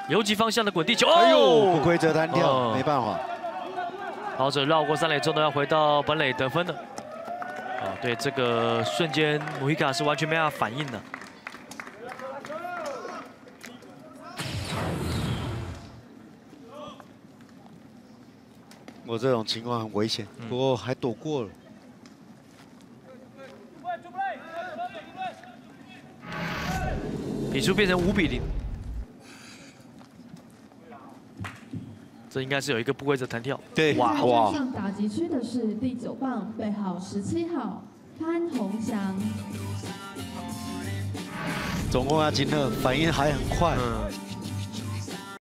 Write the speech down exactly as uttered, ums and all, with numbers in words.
游击方向的滚地球， 哎呦， 哦不规则弹跳， 哦没办法。 跑者绕过三垒之后呢，要回到本垒得分的。哦，对，这个瞬间穆希卡是完全没办法反应的。 我这种情况很危险，不过还躲过了。 比数变成五比零，这应该是有一个不规则弹跳。 对， 哇哇！上打击区的是第九棒背号十七号潘宏翔。 总共要金乐反应还很快。 嗯。